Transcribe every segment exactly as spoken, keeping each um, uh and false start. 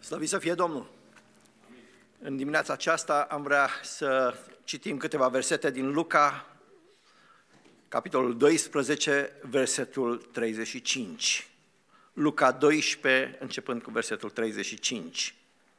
Slăvit să fie Domnul! În dimineața aceasta am vrea să citim câteva versete din Luca, capitolul doisprezece, versetul treizeci și cinci. Luca doisprezece, începând cu versetul treizeci și cinci.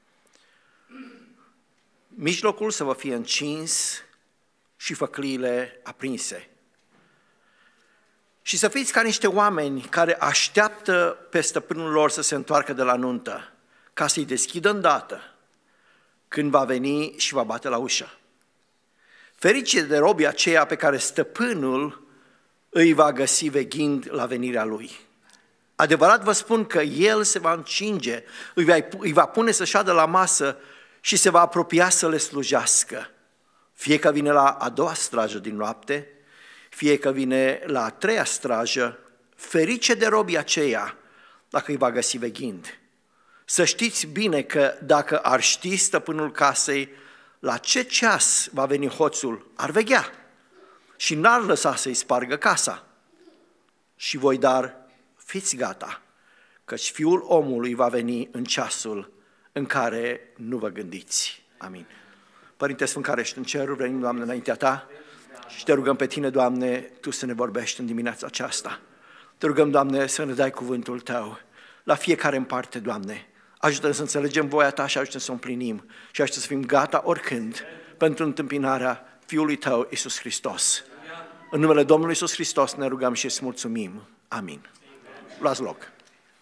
Mijlocul să vă fie încins și făcliile aprinse. Și să fiți ca niște oameni care așteaptă pe stăpânul lor să se întoarcă de la nuntă, ca să-i deschidă îndată când va veni și va bate la ușă. Ferice de robii aceia pe care stăpânul îi va găsi veghind la venirea lui. Adevărat vă spun că el se va încinge, îi va, îi va pune să șadă la masă și se va apropia să le slujească. Fie că vine la a doua strajă din noapte, fie că vine la a treia strajă, ferice de robii aceia dacă îi va găsi veghind. Să știți bine că dacă ar ști stăpânul casei la ce ceas va veni hoțul, ar veghea și n-ar lăsa să-i spargă casa. Și voi, dar, fiți gata, căci Fiul omului va veni în ceasul în care nu vă gândiți. Amin. Părinte Sfânt care ești în cerul, venim, Doamne, înaintea Ta și Te rugăm pe Tine, Doamne, Tu să ne vorbești în dimineața aceasta. Te rugăm, Doamne, să ne dai cuvântul Tău la fiecare în parte, Doamne. Ajută-ne să înțelegem voia Ta și ajută-ne să o împlinim și ajută să fim gata oricând pentru întâmpinarea Fiului Tău, Iisus Hristos. În numele Domnului Iisus Hristos ne rugăm și îți mulțumim. Amin. Luați loc.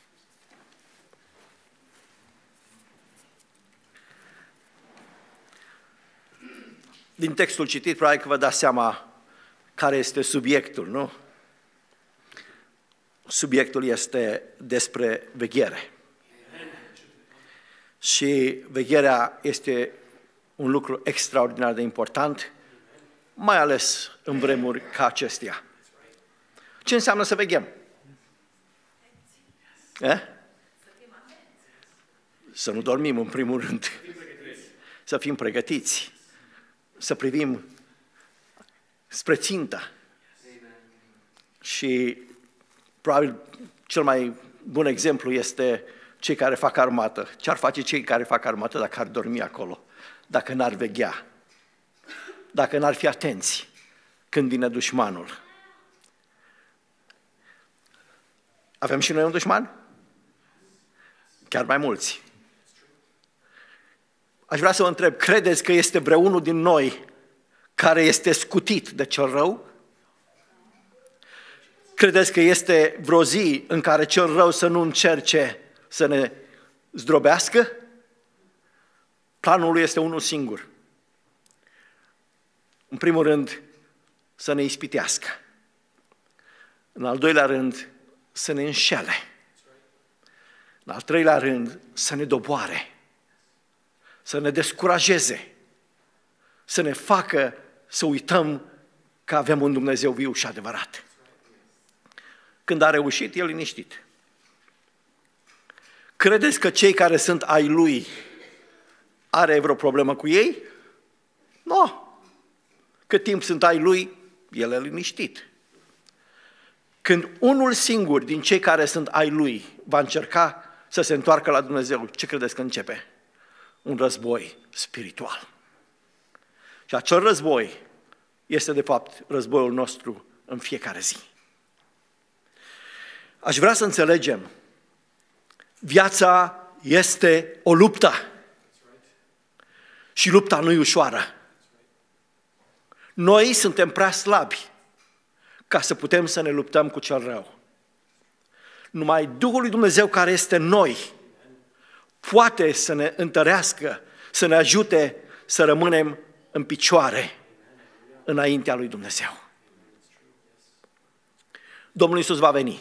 Din textul citit, probabil că vă dați seama care este subiectul, nu? Subiectul este despre veghere. Și vegherea este un lucru extraordinar de important, mai ales în vremuri ca acestea. Ce înseamnă să veghem? Eh? Să nu dormim, în primul rând. Să fim pregătiți. Să privim spre țintă. Și probabil cel mai bun exemplu este cei care fac armată. Ce-ar face cei care fac armată dacă ar dormi acolo? Dacă n-ar veghea? Dacă n-ar fi atenți când vine dușmanul? Avem și noi un dușman? Chiar mai mulți. Aș vrea să vă întreb, credeți că este vreunul din noi care este scutit de cel rău? Credeți că este vreo zi în care cel rău să nu încerce să ne zdrobească? Planul lui este unul singur. În primul rând, să ne ispitească. În al doilea rând, să ne înșele. În al treilea rând, să ne doboare. Să ne descurajeze. Să ne facă să uităm că avem un Dumnezeu viu și adevărat. Când a reușit, e liniștit. Credeți că cei care sunt ai Lui are vreo problemă cu ei? Nu. Cât timp sunt ai Lui, El e liniștit. Când unul singur din cei care sunt ai Lui va încerca să se întoarcă la Dumnezeu, ce credeți că începe? Un război spiritual. Și acel război este de fapt războiul nostru în fiecare zi. Aș vrea să înțelegem, viața este o luptă și lupta nu e ușoară. Noi suntem prea slabi ca să putem să ne luptăm cu cel rău. Numai Duhul lui Dumnezeu care este în noi poate să ne întărească, să ne ajute să rămânem în picioare înaintea lui Dumnezeu. Domnul Iisus va veni.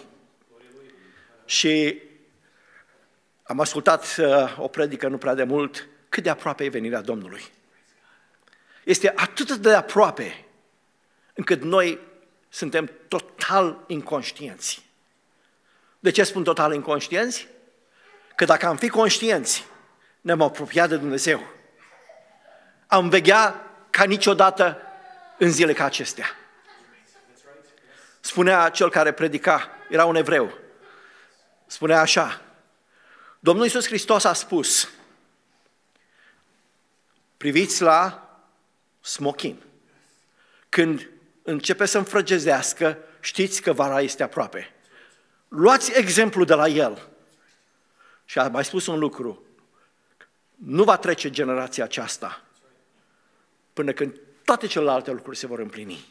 Și am ascultat uh, o predică nu prea de mult, cât de aproape e venirea Domnului. Este atât de aproape, încât noi suntem total inconștienți. De ce spun total inconștienți? Că dacă am fi conștienți, ne-am apropiat de Dumnezeu. Am veghea ca niciodată în zile ca acestea. Spunea cel care predica, era un evreu, spunea așa: Domnul Iisus Hristos a spus, priviți la smochin. Când începe să înfrăgezească, știți că vara este aproape. Luați exemplu de la el. Și a mai spus un lucru, nu va trece generația aceasta până când toate celelalte lucruri se vor împlini.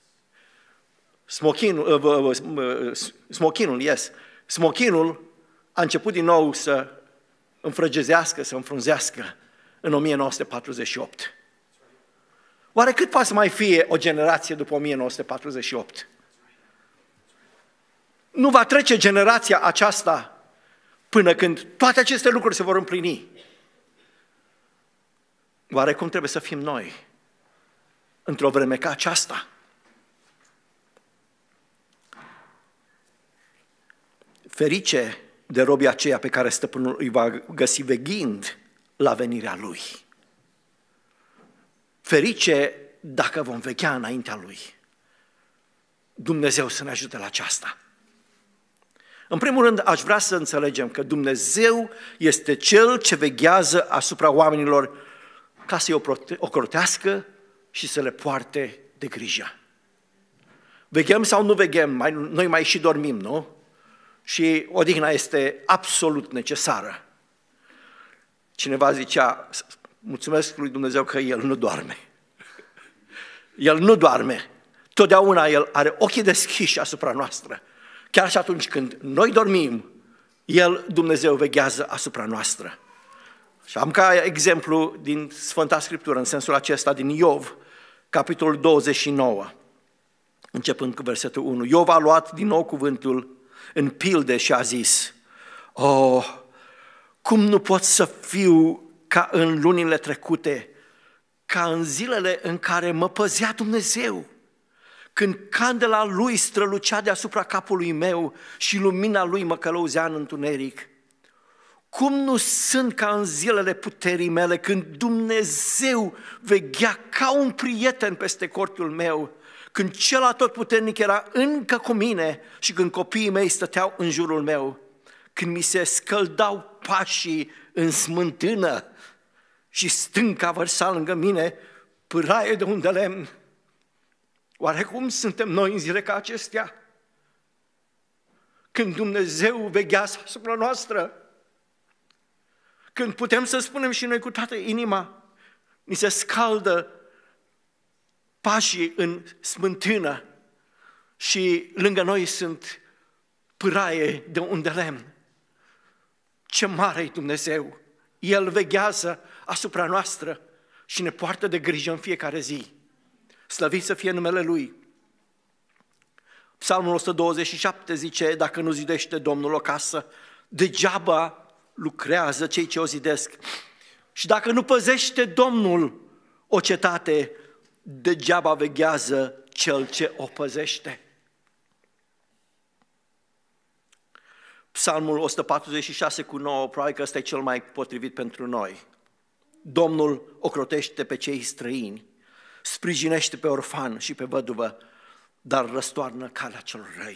Smochinul, smochinul, yes, smochinul a început din nou să înfrăgezească, să înfrunzească în o mie nouă sute patruzeci și opt. Oare cât poate să mai fie o generație după o mie nouă sute patruzeci și opt? Nu va trece generația aceasta până când toate aceste lucruri se vor împlini. Oare cum trebuie să fim noi într-o vreme ca aceasta? Ferice de robii aceia pe care stăpânul îi va găsi veghind la venirea lui. Ferice dacă vom veghea înaintea lui. Dumnezeu să ne ajute la aceasta. În primul rând, aș vrea să înțelegem că Dumnezeu este Cel ce veghează asupra oamenilor ca să-i ocrotească și să le poarte de grijă. Veghem sau nu veghem, mai, noi mai și dormim, nu? Și odihna este absolut necesară. Cineva zicea, mulțumesc lui Dumnezeu că El nu doarme. El nu doarme. Totdeauna El are ochii deschiși asupra noastră. Chiar și atunci când noi dormim, El, Dumnezeu, veghează asupra noastră. Și am ca exemplu din Sfânta Scriptură, în sensul acesta, din Iov, capitolul douăzeci și nouă, începând cu versetul unu. Iov a luat din nou cuvântul în pilde și a zis, oh, cum nu pot să fiu ca în lunile trecute, ca în zilele în care mă păzea Dumnezeu, când candela Lui strălucea deasupra capului meu și lumina Lui mă călăuzea în întuneric. Cum nu sunt ca în zilele puterii mele, când Dumnezeu veghea ca un prieten peste cortul meu, când cel atotputernic era încă cu mine și când copiii mei stăteau în jurul meu, când mi se scăldau pașii în smântână și stânca vărsa lângă mine pâraie de un de lemn. Oare cum suntem noi în zile ca acestea? Când Dumnezeu veghează asupra noastră, când putem să spunem și noi cu toată inima, ni se scaldă pașii în smântână și lângă noi sunt pâraie de un de lemn. Ce mare e Dumnezeu! El veghează asupra noastră și ne poartă de grijă în fiecare zi. Slăvit să fie numele Lui. Psalmul o sută douăzeci și șapte zice, dacă nu zidește Domnul o casă, degeaba lucrează cei ce o zidesc. Și dacă nu păzește Domnul o cetate, degeaba veghează cel ce o păzește. Psalmul o sută patruzeci și șase cu nouă, probabil că ăsta e cel mai potrivit pentru noi. Domnul ocrotește pe cei străini, sprijinește pe orfan și pe văduvă, dar răstoarnă calea celor răi.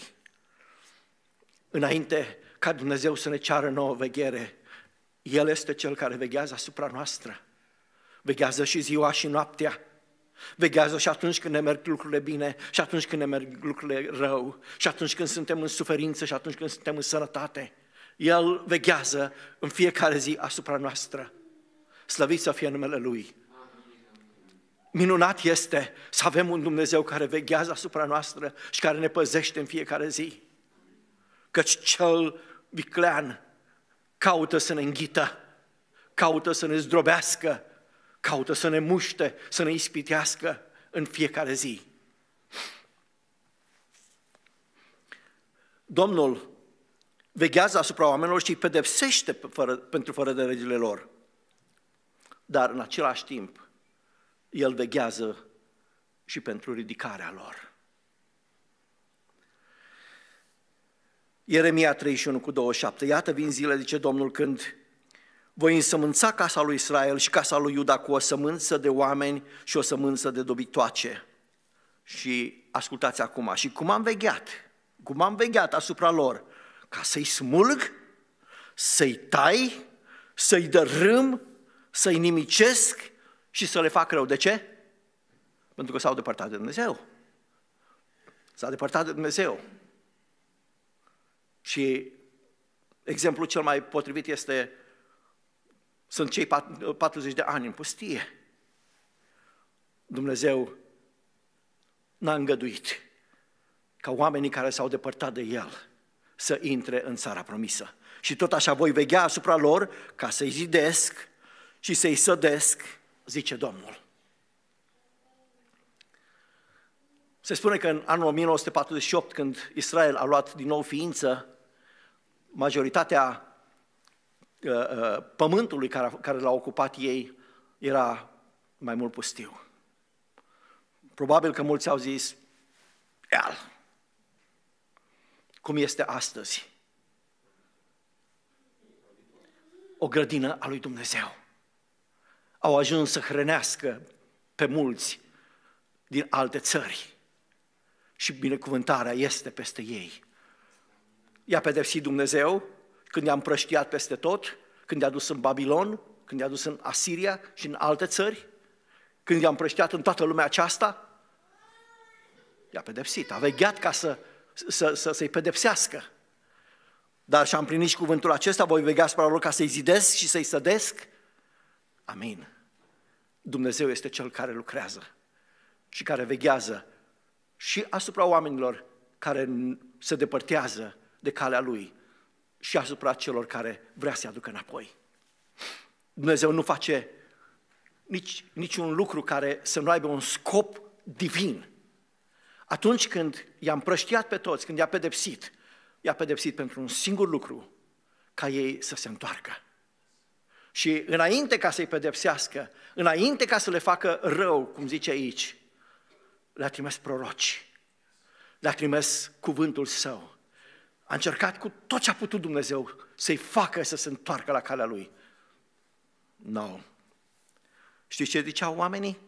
Înainte ca Dumnezeu să ne ceară nouă veghere, El este Cel care veghează asupra noastră. Veghează și ziua și noaptea. Veghează și atunci când ne merg lucrurile bine și atunci când ne merg lucrurile rău și atunci când suntem în suferință și atunci când suntem în sănătate. El veghează în fiecare zi asupra noastră. Slăvit să fie numele Lui. Minunat este să avem un Dumnezeu care veghează asupra noastră și care ne păzește în fiecare zi. Căci cel viclean caută să ne înghită, caută să ne zdrobească, caută să ne muște, să ne ispitească în fiecare zi. Domnul veghează asupra oamenilor și îi pedepsește fără, pentru fără de legile lor. Dar în același timp, El veghează și pentru ridicarea lor. Ieremia treizeci și unu cu douăzeci și șapte. Iată vin zile, zice Domnul, când voi însămânța casa lui Israel și casa lui Iuda cu o sămânță de oameni și o sămânță de dobitoace. Și ascultați acum, și cum am vegheat, cum am vegheat asupra lor, ca să-i smulg, să-i tai, să-i dărâm, să-i nimicesc și să le fac rău. De ce? Pentru că s-au depărtat de Dumnezeu. S-a depărtat de Dumnezeu. Și exemplul cel mai potrivit este, sunt cei patruzeci de ani în pustie. Dumnezeu n-a îngăduit ca oamenii care s-au depărtat de El să intre în țara promisă. Și tot așa voi veghea asupra lor ca să-i zidesc și să-i sădesc, zice Domnul. Se spune că în anul o mie nouă sute patruzeci și opt, când Israel a luat din nou ființă, majoritatea uh, uh, pământului care, care l-a ocupat ei era mai mult pustiu. Probabil că mulți au zis, ial, cum este astăzi, o grădină a lui Dumnezeu. Au ajuns să hrănească pe mulți din alte țări și binecuvântarea este peste ei. I-a pedepsit Dumnezeu când i-a împrăștiat peste tot, când i-a dus în Babilon, când i-a dus în Asiria și în alte țări, când i-a împrăștiat în toată lumea aceasta, i-a pedepsit, a vegheat ca să, să, să, să-i pedepsească. Dar și-a împlinit și cuvântul acesta, voi veghea asupra lor ca să-i zidesc și să-i sădesc. Amin. Dumnezeu este Cel care lucrează și care veghează și asupra oamenilor care se depărtează de calea Lui și asupra celor care vrea să-i aducă înapoi. Dumnezeu nu face nici, niciun lucru care să nu aibă un scop divin. Atunci când i-a împrăștiat pe toți, când i-a pedepsit, i-a pedepsit pentru un singur lucru, ca ei să se întoarcă. Și înainte ca să-i pedepsească, înainte ca să le facă rău, cum zice aici, le-a trimis proroci, le-a trimis cuvântul Său. A încercat cu tot ce a putut Dumnezeu să-i facă să se întoarcă la calea Lui. Nu. No. Știți ce ziceau oamenii?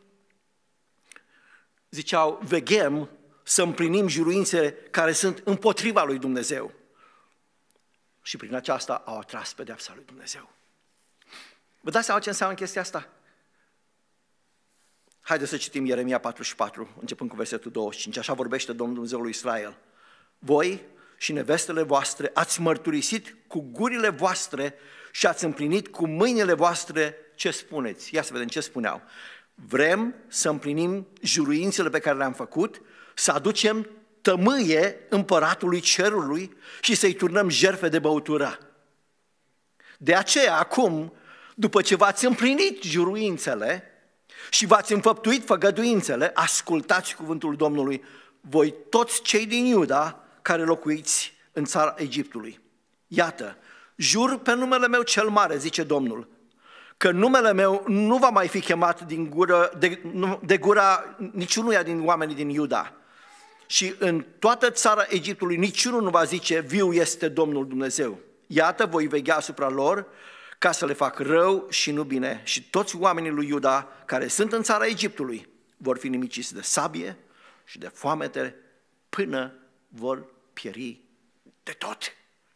Ziceau, veghem să împlinim juruințele care sunt împotriva lui Dumnezeu. Și prin aceasta au atras pedeapsa lui Dumnezeu. Vă dați seama ce înseamnă chestia asta? Haideți să citim Ieremia patruzeci și patru, începând cu versetul douăzeci și cinci. Așa vorbește Domnul Dumnezeul lui Israel. Voi și nevestele voastre ați mărturisit cu gurile voastre și ați împlinit cu mâinile voastre ce spuneți. Ia să vedem ce spuneau. Vrem să împlinim juruințele pe care le-am făcut, să aducem tămâie împăratului cerului și să-i turnăm jertfe de băutură. De aceea, acum, după ce v-ați împlinit juruințele și v-ați înfăptuit făgăduințele, ascultați cuvântul Domnului, voi toți cei din Iuda care locuiți în țara Egiptului. Iată, jur pe numele meu cel mare, zice Domnul, că numele meu nu va mai fi chemat din gură, de, de gura niciunuia din oamenii din Iuda. Și în toată țara Egiptului niciunul nu va zice, viu este Domnul Dumnezeu. Iată, voi veghea asupra lor ca să le fac rău și nu bine. Și toți oamenii lui Iuda care sunt în țara Egiptului vor fi nimiciți de sabie și de foamete până vor pieri de tot.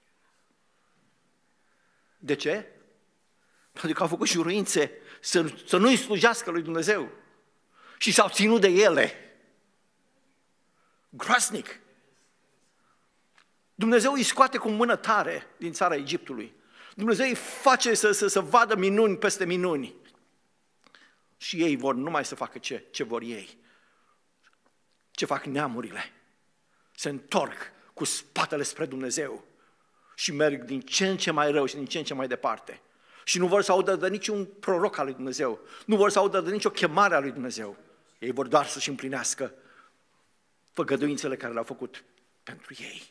De ce? Pentru că au făcut juruințe să, să nu-i slujească lui Dumnezeu și s-au ținut de ele. Groasnic. Dumnezeu îi scoate cu mână tare din țara Egiptului. Dumnezeu îi face să, să, să vadă minuni peste minuni. Și ei vor numai să facă ce, ce vor ei. Ce fac neamurile. Se întorc cu spatele spre Dumnezeu și merg din ce în ce mai rău și din ce în ce mai departe. Și nu vor să audă de niciun proroc al lui Dumnezeu. Nu vor să audă de nicio chemare a lui Dumnezeu. Ei vor doar să-și împlinească făgăduințele care le-au făcut pentru ei.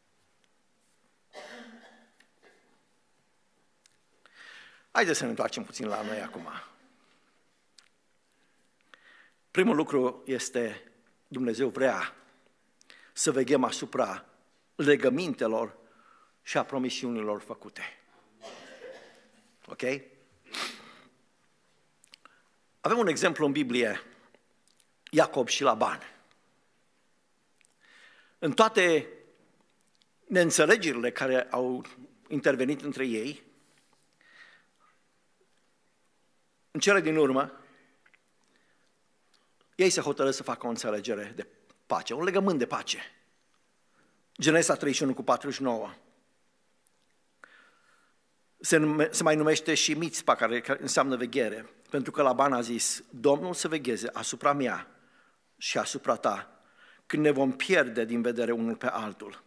Haideți să ne întoarcem puțin la noi acum. Primul lucru este, Dumnezeu vrea să veghem asupra legămintelor și a promisiunilor făcute. Ok? Avem un exemplu în Biblie, Iacob și Laban. În toate neînțelegerile care au intervenit între ei. În cele din urmă, ei se hotărăsc să facă o înțelegere de pace, un legământ de pace. Genesa treizeci și unu cu patruzeci și nouă. Se, nume, se mai numește și Mitzpa, care, care înseamnă veghere, pentru că Laban a zis, Domnul să vegheze asupra mea și asupra ta, când ne vom pierde din vedere unul pe altul.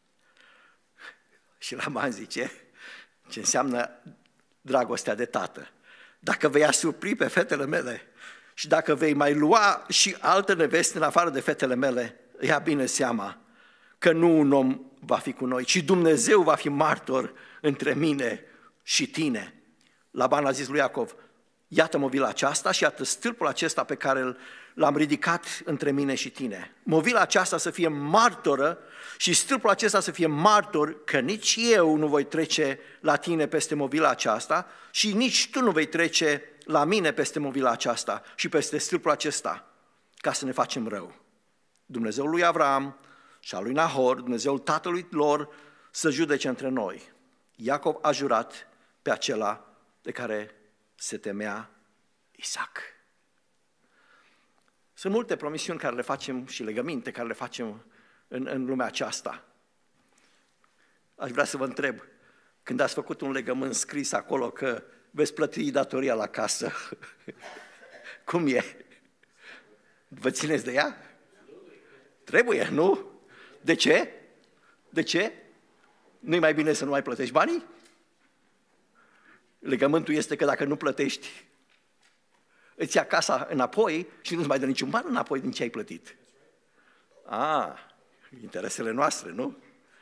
Și Laban zice, ce înseamnă dragostea de tată. Dacă vei asupri pe fetele mele și dacă vei mai lua și alte neveste în afară de fetele mele, ia bine seama că nu un om va fi cu noi, ci Dumnezeu va fi martor între mine și tine. Laban a zis lui Iacov, iată movila aceasta și iată stâlpul acesta pe care l-am ridicat între mine și tine. Movila aceasta să fie martoră și stâlpul acesta să fie martor că nici eu nu voi trece la tine peste movila aceasta și nici tu nu vei trece la mine peste movila aceasta și peste stâlpul acesta, ca să ne facem rău. Dumnezeul lui Avram și al lui Nahor, Dumnezeul tatălui lor, să judece între noi. Iacov a jurat pe acela de care se temea Isaac. Sunt multe promisiuni care le facem și legăminte care le facem în, în lumea aceasta. Aș vrea să vă întreb, când ați făcut un legământ scris acolo că veți plăti datoria la casă, cum e? Vă țineți de ea? Trebuie, nu? De ce? De ce? Nu-i mai bine să nu mai plătești banii? Legământul este că dacă nu plătești, îți ia casa înapoi și nu-ți mai dă niciun ban înapoi din ce ai plătit. Ah, interesele noastre, nu?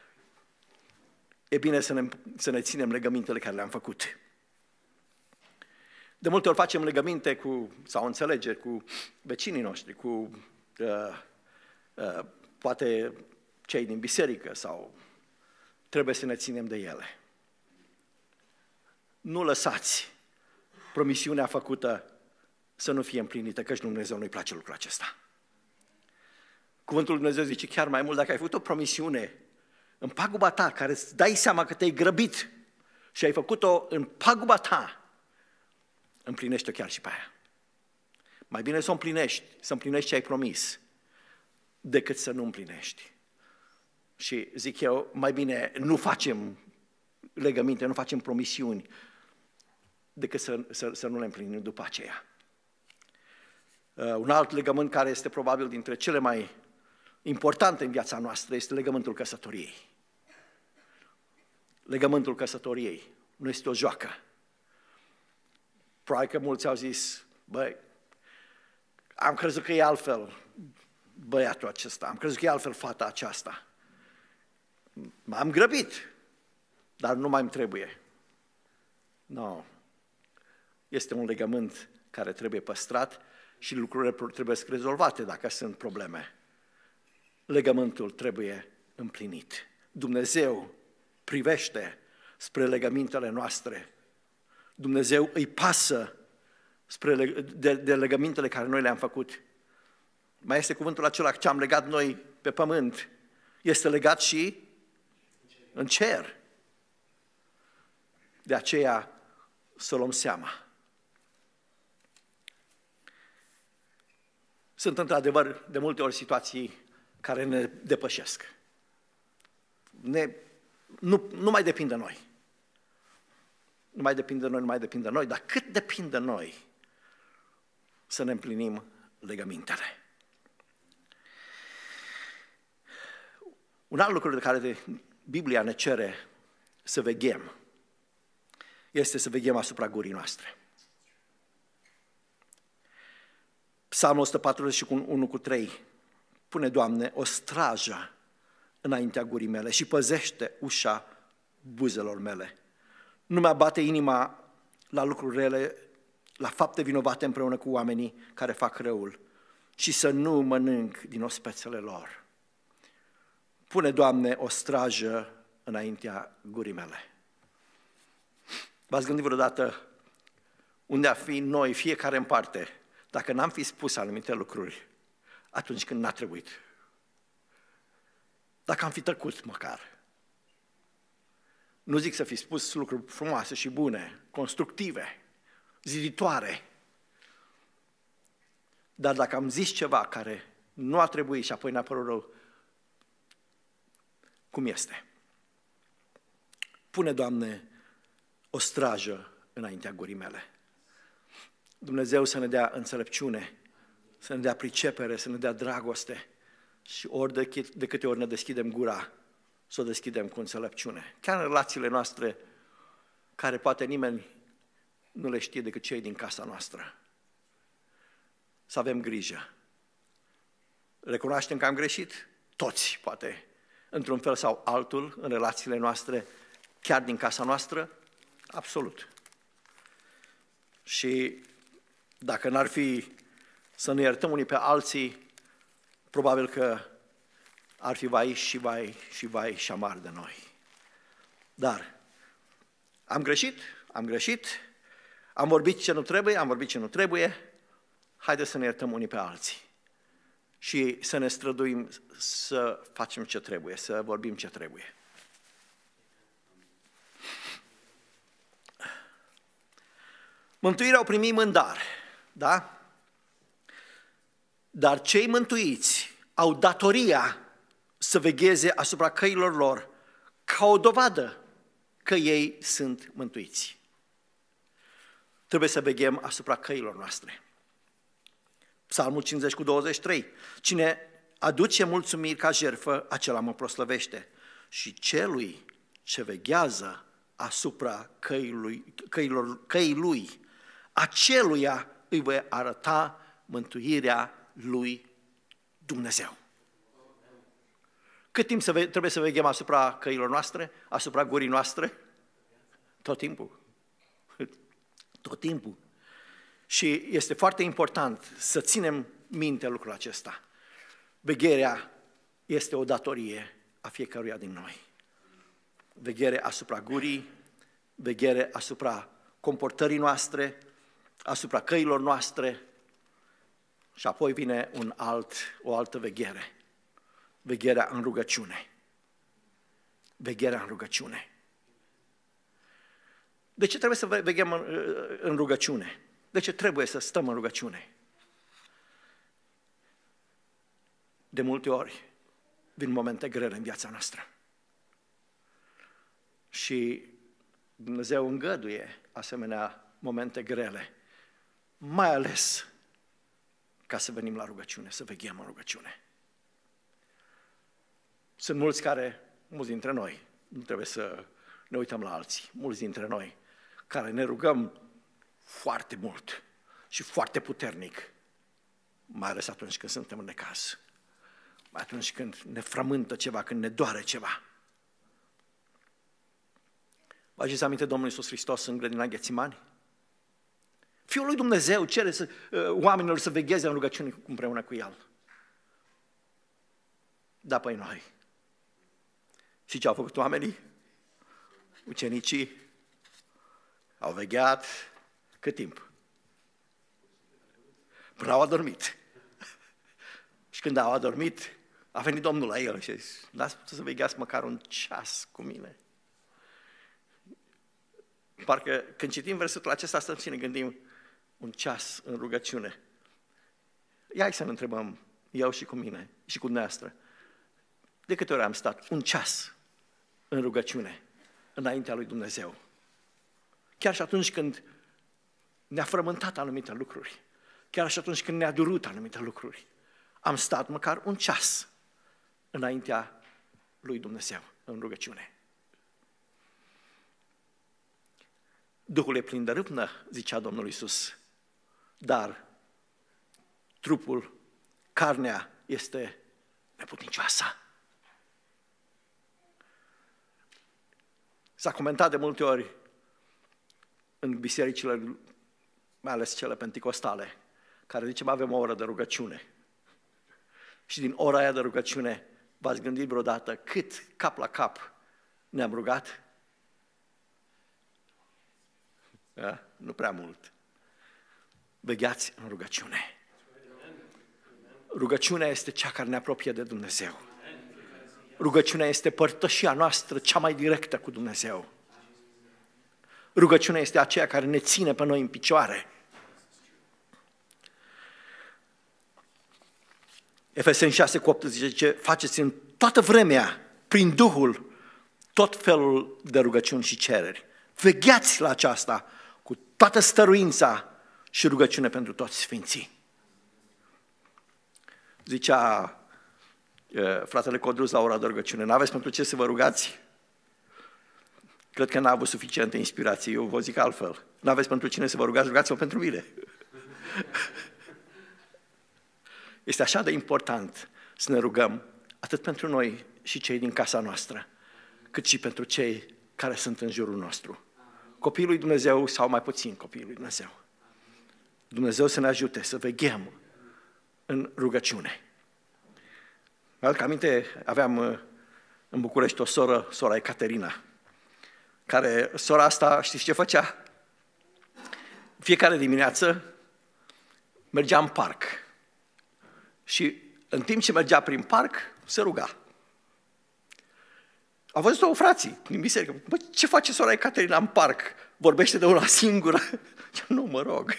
E bine să ne, să ne ținem legămintele care le-am făcut. De multe ori facem legăminte cu, sau înțelegeri cu vecinii noștri, cu uh, uh, poate cei din biserică sau trebuie să ne ținem de ele. Nu lăsați promisiunea făcută să nu fie împlinită, căci Dumnezeu nu-i place lucrul acesta. Cuvântul lui Dumnezeu zice chiar mai mult, dacă ai făcut o promisiune în paguba ta, care îți dai seama că te-ai grăbit și ai făcut-o în paguba ta, împlinește-o chiar și pe aia. Mai bine să o împlinești, să împlinești ce ai promis, decât să nu împlinești. Și zic eu, mai bine nu facem legăminte, nu facem promisiuni, decât să, să, să nu le împlinim după aceea. Uh, un alt legământ care este probabil dintre cele mai importante în viața noastră este legământul căsătoriei. Legământul căsătoriei nu este o joacă. Probabil că mulți au zis, băi, am crezut că e altfel băiatul acesta, am crezut că e altfel fata aceasta. M-am grăbit, dar nu mai îmi trebuie. Nu. No. Este un legământ care trebuie păstrat și lucrurile trebuie rezolvate dacă sunt probleme. Legământul trebuie împlinit. Dumnezeu privește spre legămintele noastre. Dumnezeu îi pasă spre de, de legămintele care noi le-am făcut. Mai este cuvântul acela, ce am legat noi pe pământ, este legat și în cer. De aceea să luăm seama. Sunt într-adevăr de multe ori situații care ne depășesc. Ne, nu, nu mai depinde noi. Nu mai depinde noi, nu mai depinde noi, dar cât depinde noi să ne împlinim legămintele. Un alt lucru de care Biblia ne cere să veghem este să veghem asupra gurii noastre. Psalmul o sută patruzeci și unu cu trei pune, Doamne, o strajă înaintea gurii mele și păzește ușa buzelor mele. Nu mi-a bate inima la lucruri rele, la fapte vinovate împreună cu oamenii care fac răul și să nu mănânc din ospețele lor. Pune, Doamne, o strajă înaintea gurii mele. V-ați gândit vreodată unde ar fi noi, fiecare în parte, dacă n-am fi spus anumite lucruri atunci când n-a trebuit? Dacă am fi tăcut măcar. Nu zic să fi spus lucruri frumoase și bune, constructive, ziditoare. Dar dacă am zis ceva care nu a trebuit și apoi ne-a părut rău, cum este? Pune, Doamne, o strajă înaintea gurii mele. Dumnezeu să ne dea înțelepciune, să ne dea pricepere, să ne dea dragoste și ori de, de câte ori ne deschidem gura, să o deschidem cu înțelepciune. Chiar în relațiile noastre, care poate nimeni nu le știe decât cei din casa noastră. Să avem grijă. Recunoaștem că am greșit? Toți, poate, într-un fel sau altul, în relațiile noastre, chiar din casa noastră? Absolut. Și dacă n-ar fi să ne iertăm unii pe alții, probabil că ar fi vai și vai și vai și amar de noi. Dar am greșit, am greșit, am vorbit ce nu trebuie, am vorbit ce nu trebuie, haideți să ne iertăm unii pe alții și să ne străduim să facem ce trebuie, să vorbim ce trebuie. Mântuirea au primit mândar, da? Dar cei mântuiți au datoria să vegheze asupra căilor lor ca o dovadă că ei sunt mântuiți. Trebuie să veghem asupra căilor noastre. Psalmul cincizeci cu douăzeci și trei. Cine aduce mulțumiri ca jertfă, acela mă proslăvește. Și celui ce veghează asupra căilor, căilor, căii lui, aceluia îi voi arăta mântuirea lui Dumnezeu. Cât timp să ve- trebuie să veghem asupra căilor noastre, asupra gurii noastre? Tot timpul. Tot timpul. Și este foarte important să ținem minte lucrul acesta. Vegherea este o datorie a fiecăruia din noi. Veghere asupra gurii, veghere asupra comportării noastre, asupra căilor noastre și apoi vine un alt, o altă veghere. Vegherea în rugăciune. Vegherea în rugăciune. De ce trebuie să veghem în, în rugăciune? De ce trebuie să stăm în rugăciune? De multe ori vin momente grele în viața noastră. Și Dumnezeu îngăduie asemenea momente grele, mai ales ca să venim la rugăciune, să veghem în rugăciune. Sunt mulți care, mulți dintre noi, nu trebuie să ne uităm la alții, mulți dintre noi, care ne rugăm foarte mult și foarte puternic, mai ales atunci când suntem în necaz, mai atunci când ne frământă ceva, când ne doare ceva. Vă aduceți aminte Domnul Iisus Hristos în grădina Ghețimani? Fiul lui Dumnezeu cere să, uh, oamenilor să vegheze în rugăciune împreună cu El. Da, păi noi. Și ce au făcut oamenii? Ucenicii au vegheat cât timp? Până au adormit. Și când au adormit, a venit Domnul la el și a zis, n-ați putut să vegheați măcar un ceas cu mine? Parcă când citim versetul acesta, stăm și ne gândim, un ceas în rugăciune. Ia să ne întrebăm, eu și cu mine, și cu dumneavoastră, de câte ori am stat un ceas în rugăciune înaintea lui Dumnezeu? Chiar și atunci când ne-a frământat anumite lucruri, chiar și atunci când ne-a durut anumite lucruri, am stat măcar un ceas înaintea lui Dumnezeu în rugăciune. Duhul e plin de râvnă, zicea Domnul Iisus, dar trupul, carnea este neputincioasă. S-a comentat de multe ori în bisericile, mai ales cele penticostale, care zice, avem o oră de rugăciune. Și din ora aia de rugăciune, v-ați gândit vreodată cât cap la cap ne-am rugat? Da? Nu prea mult. Vegheați în rugăciune. Rugăciunea este cea care ne apropie de Dumnezeu. Rugăciunea este părtășia noastră cea mai directă cu Dumnezeu. Rugăciunea este aceea care ne ține pe noi în picioare. Efeseni șase cu optsprezece, faceți în toată vremea, prin Duhul, tot felul de rugăciuni și cereri. Vegheați la aceasta cu toată stăruința și rugăciune pentru toți sfinții. Zicea uh, fratele Codruz la ora de rugăciune, n-aveți pentru ce să vă rugați? Cred că n-a avut suficientă inspirație, eu vă zic altfel. N-aveți pentru cine să vă rugați, rugați-vă pentru mine. Este așa de important să ne rugăm, atât pentru noi și cei din casa noastră, cât și pentru cei care sunt în jurul nostru. Copiii lui Dumnezeu sau mai puțin copiii lui Dumnezeu. Dumnezeu să ne ajute să veghem în rugăciune. Mi-aduc aminte, aveam în București o soră, sora Ecaterina, care, sora asta, știți ce făcea? Fiecare dimineață mergea în parc și în timp ce mergea prin parc, se ruga. Au văzut-o frații din biserică. Bă, ce face sora Ecaterina în parc? Vorbește de una singură? Nu, mă rog.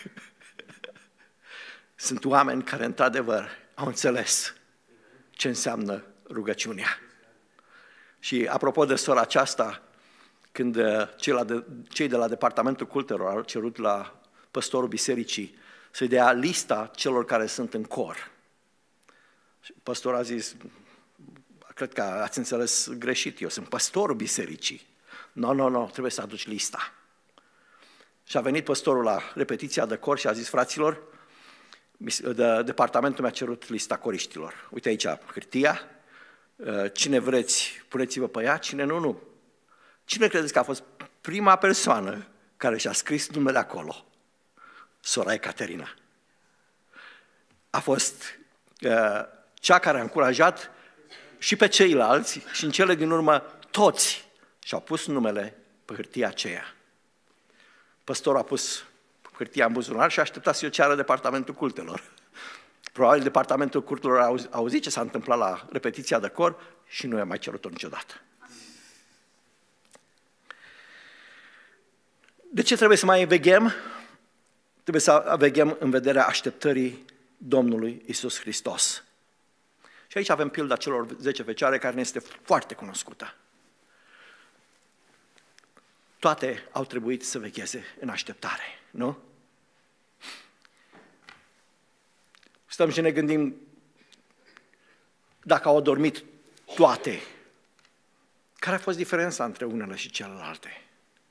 Sunt oameni care, într-adevăr, au înțeles ce înseamnă rugăciunea. Și apropo de sora aceasta, când cei de la Departamentul Cultelor au cerut la păstorul bisericii să-i dea lista celor care sunt în cor. Și păstorul a zis, cred că ați înțeles greșit, eu sunt păstorul bisericii. Nu, nu, nu, trebuie să aduci lista. Și a venit păstorul la repetiția de cor și a zis, fraților, de, departamentul mi-a cerut lista coriștilor. Uite aici, hârtia, cine vreți, puneți-vă pe ea, cine nu, nu. Cine credeți că a fost prima persoană care și-a scris numele acolo? Sora Ecaterina. A fost uh, cea care a încurajat și pe ceilalți și în cele din urmă toți și-au pus numele pe hârtia aceea. Păstorul a pus hârtia în buzunar și a așteptat să-i o ceară Departamentul Cultelor. Probabil Departamentul Cultelor a auzit ce s-a întâmplat la repetiția de cor și nu i-a mai cerut-o niciodată. De ce trebuie să mai veghem? Trebuie să veghem în vederea așteptării Domnului Iisus Hristos. Și aici avem pilda celor zece fecioare care ne este foarte cunoscută. Toate au trebuit să vegheze în așteptare, nu? Stăm și ne gândim dacă au adormit toate. Care a fost diferența între unele și celelalte?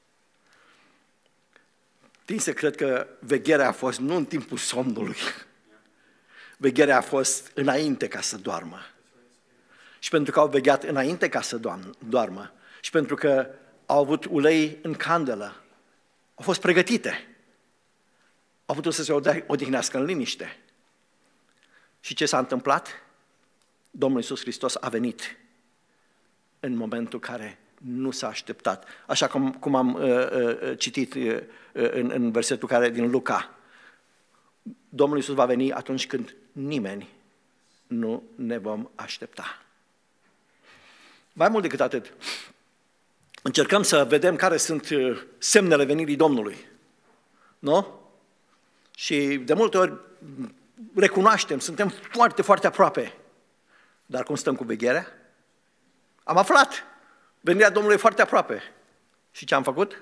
Tin să cred că vegherea a fost nu în timpul somnului. Vegherea a fost înainte ca să doarmă. Și pentru că au vegheat înainte ca să doarmă și pentru că au avut ulei în candelă, au fost pregătite. Au putut să se odihnească în liniște. Și ce s-a întâmplat? Domnul Iisus Hristos a venit în momentul care nu s-a așteptat. Așa cum, cum am uh, uh, citit uh, în, în versetul care din Luca. Domnul Iisus va veni atunci când nimeni nu ne vom aștepta. Mai mult decât atât, încercăm să vedem care sunt semnele venirii Domnului. Nu? Și de multe ori recunoaștem, suntem foarte, foarte aproape. Dar cum stăm cu vegherea? Am aflat. Venirea Domnului e foarte aproape. Și ce am făcut?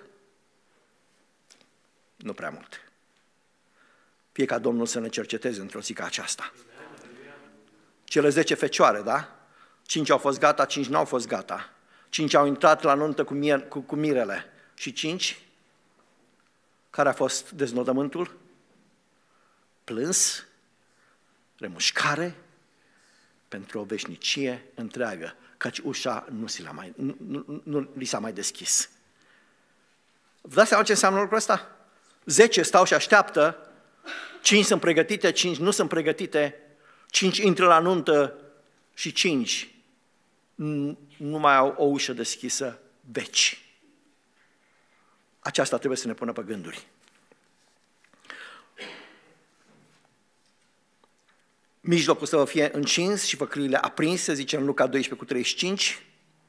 Nu prea mult. Fie ca Domnul să ne cerceteze într-o zi ca aceasta. Cele zece fecioare, da? Cinci au fost gata, cinci n-au fost gata. Cinci au intrat la nuntă cu, mier, cu, cu mirele. Și cinci? Care a fost deznodământul? Plâns, remușcare, pentru o veșnicie întreagă, căci ușa nu, s-a mai, nu, nu, nu li s-a mai deschis. Vă dați seama ce înseamnă lucrul ăsta? Zece stau și așteaptă, cinci sunt pregătite, cinci nu sunt pregătite, cinci intră la nuntă și cinci nu mai au o ușă deschisă veci. Aceasta trebuie să ne pună pe gânduri. mijlocul să vă fie încins și făcliile aprinse, zice în Luca doisprezece cu treizeci și cinci,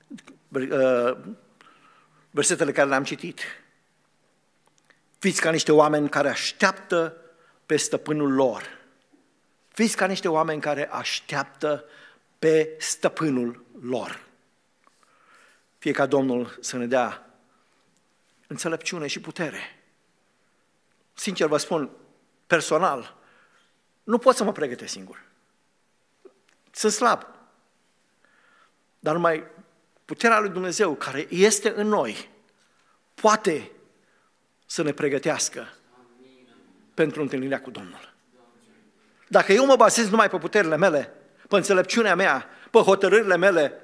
versetele care le-am citit. Fiți ca niște oameni care așteaptă pe stăpânul lor. Fiți ca niște oameni care așteaptă pe stăpânul lor. Fie ca Domnul să ne dea înțelepciune și putere. Sincer vă spun, personal, nu pot să mă pregătesc singur. Sunt slab. Dar numai puterea lui Dumnezeu care este în noi poate să ne pregătească pentru întâlnirea cu Domnul. Dacă eu mă bazez numai pe puterile mele, pe înțelepciunea mea, pe hotărârile mele,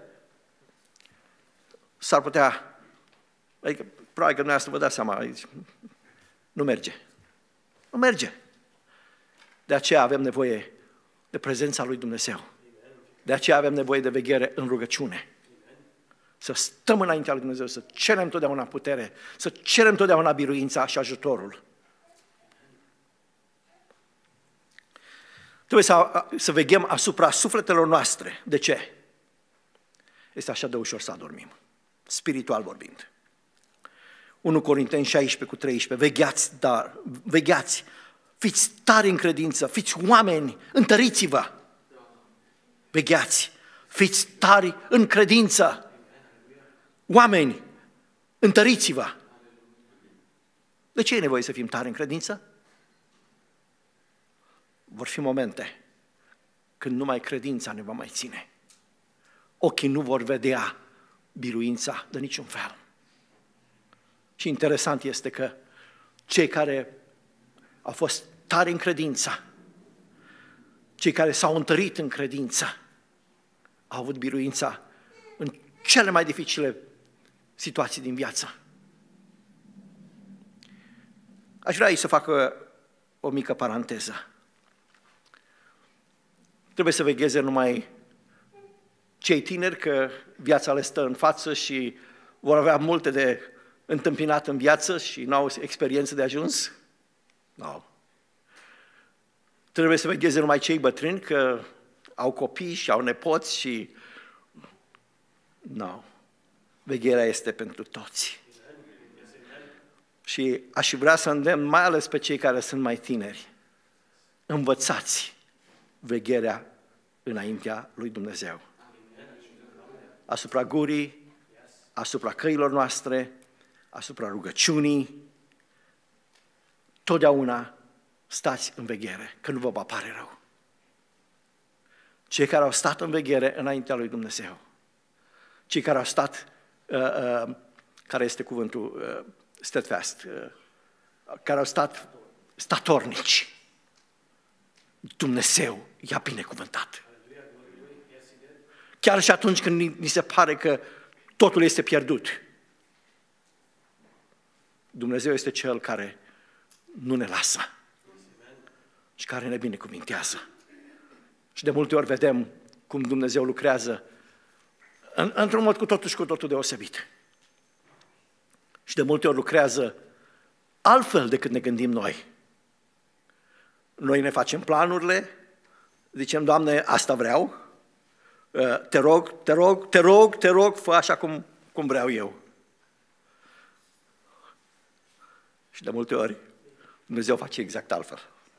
s-ar putea, adică probabil că dumneavoastră vă dați seama, nu merge. Nu merge. De aceea avem nevoie de prezența lui Dumnezeu. De aceea avem nevoie de veghere în rugăciune. Să stăm înaintea lui Dumnezeu, să cerem totdeauna putere, să cerem totdeauna biruința și ajutorul. Trebuie să, să veghem asupra sufletelor noastre. De ce? Este așa de ușor să adormim, spiritual vorbind. unu Corinteni șaisprezece cu treisprezece, vegheați, dar, vegheați, fiți tari în credință, fiți oameni, întăriți-vă. Vegheați, fiți tari în credință. Oameni, întăriți-vă. De ce e nevoie să fim tari în credință? Vor fi momente când numai credința ne va mai ține. Ochii nu vor vedea biruința de niciun fel. Și interesant este că cei care au fost tari în credință, cei care s-au întărit în credință, au avut biruința în cele mai dificile situații din viață. Aș vrea aici să fac o, o mică paranteză. Trebuie să vegheze numai cei tineri, că viața le stă în față și vor avea multe de întâmpinat în viață și nu au experiență de ajuns? Nu. No. Trebuie să vegheze numai cei bătrâni, că au copii și au nepoți și... Nu. No. Vegherea este pentru toți. Și aș vrea să îndemn mai ales pe cei care sunt mai tineri. Învățați vegherea înaintea lui Dumnezeu. Asupra gurii, asupra căilor noastre, asupra rugăciunii, totdeauna stați în veghere, că nu vă va pare rău. Cei care au stat în veghere înaintea lui Dumnezeu, cei care au stat, uh, uh, care este cuvântul uh, steadfast, uh, care au stat statornici, Dumnezeu i-a binecuvântat. Chiar și atunci când ni se pare că totul este pierdut, Dumnezeu este Cel care nu ne lasă și care ne binecuvintează. Și de multe ori vedem cum Dumnezeu lucrează în, într-un mod cu totul și cu totul deosebit. Și de multe ori lucrează altfel decât ne gândim noi. Noi ne facem planurile, zicem, Doamne, asta vreau, te rog, te rog, te rog, te rog, fă așa cum, cum vreau eu. Și de multe ori Dumnezeu face exact altfel.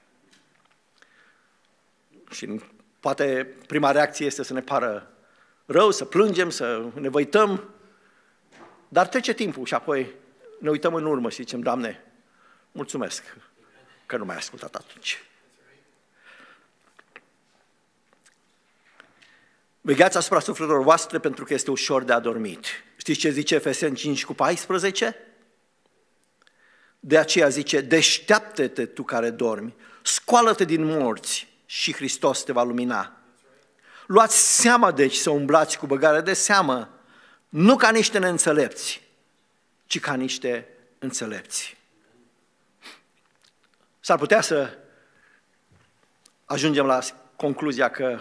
Și poate prima reacție este să ne pară rău, să plângem, să ne văităm, dar trece timpul și apoi ne uităm în urmă și zicem, Doamne, mulțumesc că nu m-ai ascultat atunci. Vegheați asupra sufletelor voastre pentru că este ușor de adormit. Știți ce zice Efeseni cinci cu paisprezece? De aceea zice, deșteaptă-te tu care dormi, scoală-te din morți și Hristos te va lumina. Luați seama deci să umblați cu băgare de seamă, nu ca niște neînțelepți, ci ca niște înțelepți. S-ar putea să ajungem la concluzia că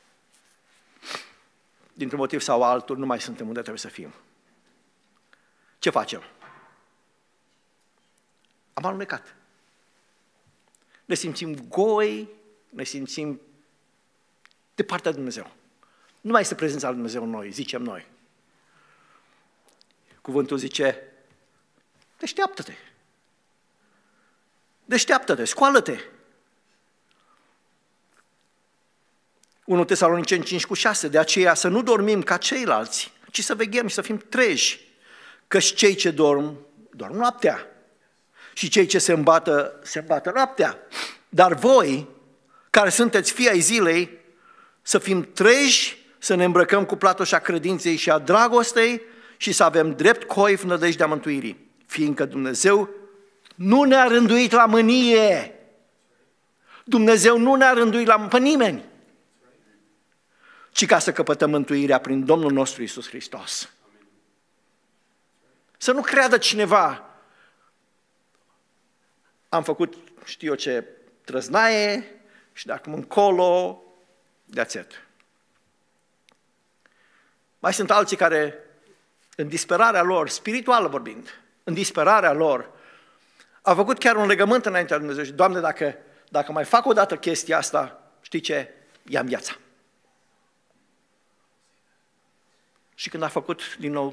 dintr-un motiv sau altul nu mai suntem unde trebuie să fim. Ce facem? Am alunecat. Ne simțim goi, ne simțim de partea de Dumnezeu. Nu mai este prezența lui Dumnezeu în noi, zicem noi. Cuvântul zice, deșteaptă-te. Deșteaptă-te, scoală-te. unu Tesaloniceni cinci cu șase, de aceea să nu dormim ca ceilalți, ci să veghem și să fim treji, căci cei ce dorm, dorm noaptea și cei ce se îmbată, se îmbată noaptea. Dar voi, care sunteți fii ai zilei, să fim treji, să ne îmbrăcăm cu platoșa credinței și a dragostei și să avem drept coif nădejdea mântuirii, fiindcă Dumnezeu nu ne-a rânduit la mânie. Dumnezeu nu ne-a rânduit la pe nimeni, ci ca să căpătăm mântuirea prin Domnul nostru Iisus Hristos. Să nu creadă cineva, am făcut știu eu ce trăznaie și de acum încolo, that's it. Mai sunt alții care, în disperarea lor, spirituală vorbind, în disperarea lor, au făcut chiar un legământ înaintea lui Dumnezeu și, Doamne, dacă, dacă mai fac o dată chestia asta, știi ce? Ia-mi viața. Și când a făcut din nou,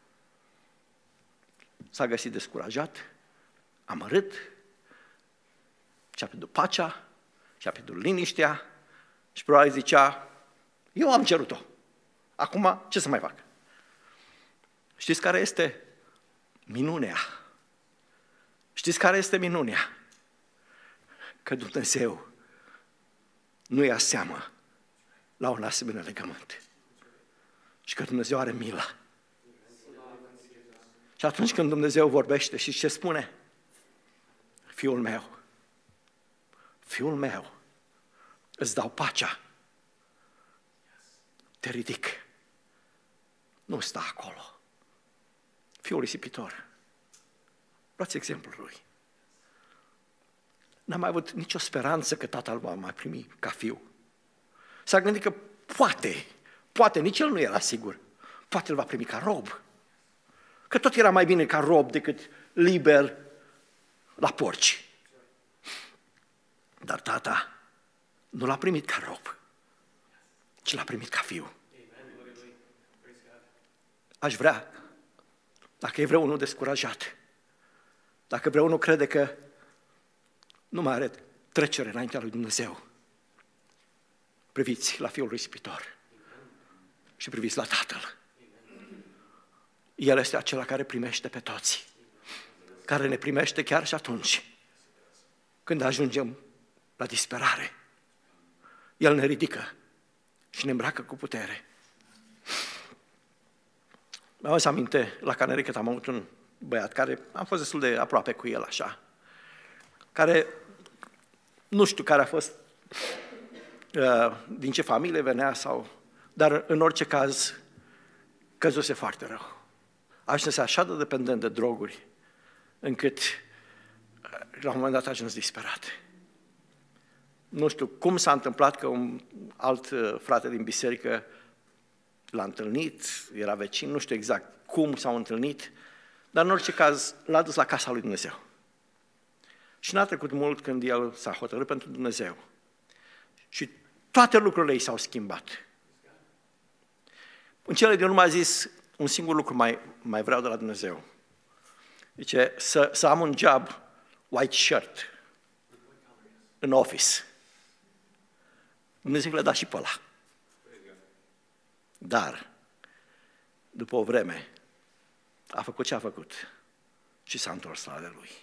s-a găsit descurajat, amărât, și-a pierdut pacea, și-a pierdut liniștea și probabil zicea, eu am cerut-o, acum ce să mai fac? Știți care este minunea? Știți care este minunea? Că Dumnezeu nu ia seamă la un asemenea legământ. Și că Dumnezeu are milă. Și atunci când Dumnezeu vorbește, și ce spune? Fiul meu, fiul meu, îți dau pacea, te ridic, nu sta acolo. Fiul risipitor, luați exemplul lui. N-a mai avut nicio speranță că tatăl va mai primi ca fiu. S-a gândit că poate, poate, nici el nu era sigur, poate îl va primi ca rob. Că tot era mai bine ca rob decât liber la porci. Dar tata nu l-a primit ca rob, ci l-a primit ca fiu. Aș vrea, dacă e vreau unul descurajat, dacă vreau unul crede că nu mai are trecere înaintea lui Dumnezeu, priviți la Fiul risipitor și priviți la Tatăl. El este acela care primește pe toți, care ne primește chiar și atunci când ajungem la disperare. El ne ridică și ne îmbracă cu putere. Mi-am adus aminte la Canerică, am avut un băiat care am fost destul de aproape cu el așa, care nu știu care a fost, uh, din ce familie venea sau, dar în orice caz căzuse foarte rău. Ajunsese așa de dependent de droguri, încât la un moment dat a ajuns disperat. Nu știu cum s-a întâmplat că un alt frate din biserică l-a întâlnit, era vecin, nu știu exact cum s-au întâlnit, dar în orice caz l-a dus la casa lui Dumnezeu. Și n-a trecut mult când el s-a hotărât pentru Dumnezeu. Și toate lucrurile ei s-au schimbat. În cele din urmă a zis, un singur lucru mai, mai vreau de la Dumnezeu. Zice, să, să am un job white shirt în office. Dumnezeu le-a dat și pe ăla. Dar, după o vreme, a făcut ce a făcut și s-a întors la ale lui.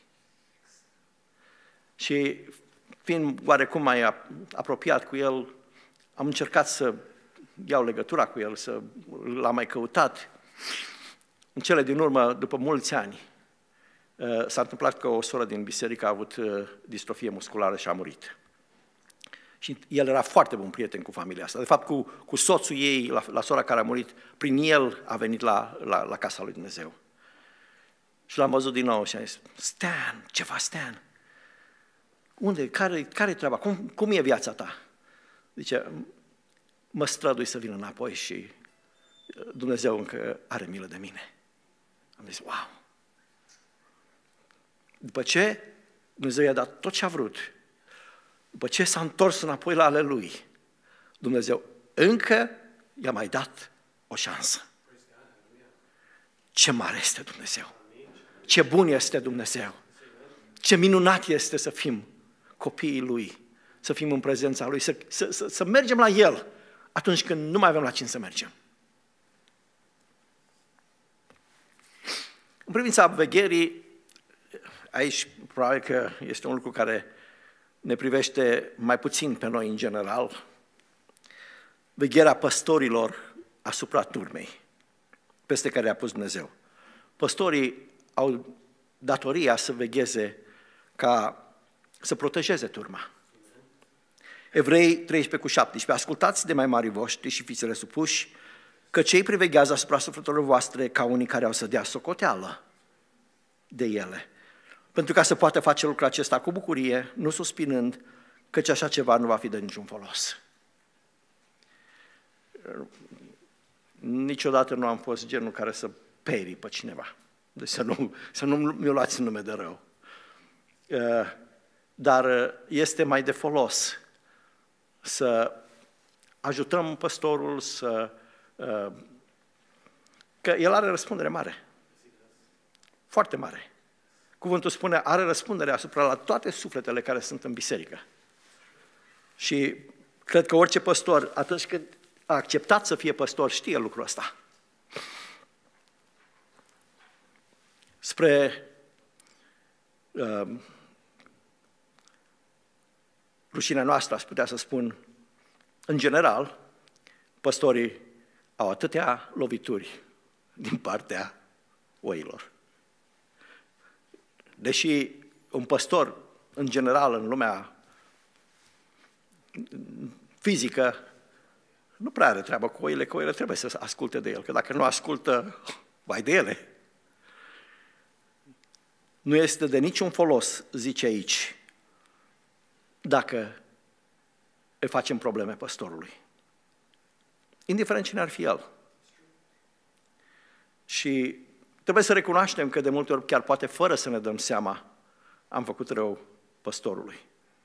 Și fiind oarecum mai apropiat cu el, am încercat să iau legătura cu el, să l-am mai căutat. În cele din urmă, după mulți ani, s-a întâmplat că o soră din biserică a avut distrofie musculară și a murit. Și el era foarte bun prieten cu familia asta. De fapt, cu, cu soțul ei, la, la sora care a murit, prin el a venit la, la, la casa lui Dumnezeu. Și l-am văzut din nou și a zis, Stan, ce faci, Stan? Unde? Care, care e treaba? Cum, cum e viața ta? Zice, mă strădui să vin înapoi și Dumnezeu încă are milă de mine. Am zis, wow! După ce Dumnezeu i-a dat tot ce a vrut, după ce s-a întors înapoi la ale lui, Dumnezeu încă i-a mai dat o șansă. Ce mare este Dumnezeu! Ce bun este Dumnezeu! Ce minunat este să fim copiii Lui, să fim în prezența Lui, să, să, să, să mergem la El atunci când nu mai avem la cine să mergem. În privința vegherii, aici probabil că este un lucru care ne privește mai puțin pe noi în general, vegherea păstorilor asupra turmei, peste care a pus Dumnezeu. Păstorii au datoria să vegheze ca să protejeze turma. Evrei treisprezece cu șaptesprezece. Ascultați de mai mari voștri și fiți-le supuși, că cei priveghează asupra sufletelor voastre ca unii care au să dea socoteală de ele. Pentru ca să poată face lucrul acesta cu bucurie, nu suspinând, căci așa ceva nu va fi de niciun folos. Niciodată nu am fost genul care să perii pe cineva. Deci să nu, să nu mi-o luați în nume de rău. Dar este mai de folos să ajutăm păstorul, să, că el are răspundere mare. Foarte mare. Cuvântul spune, are răspundere asupra la toate sufletele care sunt în biserică. Și cred că orice păstor, atunci când a acceptat să fie păstor, știe lucrul ăsta. Spre uh, rușinea noastră, aș putea să spun, în general, păstorii au atâtea lovituri din partea oilor. Deși un păstor, în general, în lumea fizică, nu prea are treabă cu oile, că oile trebuie să asculte de el, că dacă nu ascultă, vai de ele. Nu este de niciun folos, zice aici, dacă îi facem probleme păstorului. Indiferent cine ar fi el. Și trebuie să recunoaștem că de multe ori, chiar poate fără să ne dăm seama, am făcut rău păstorului.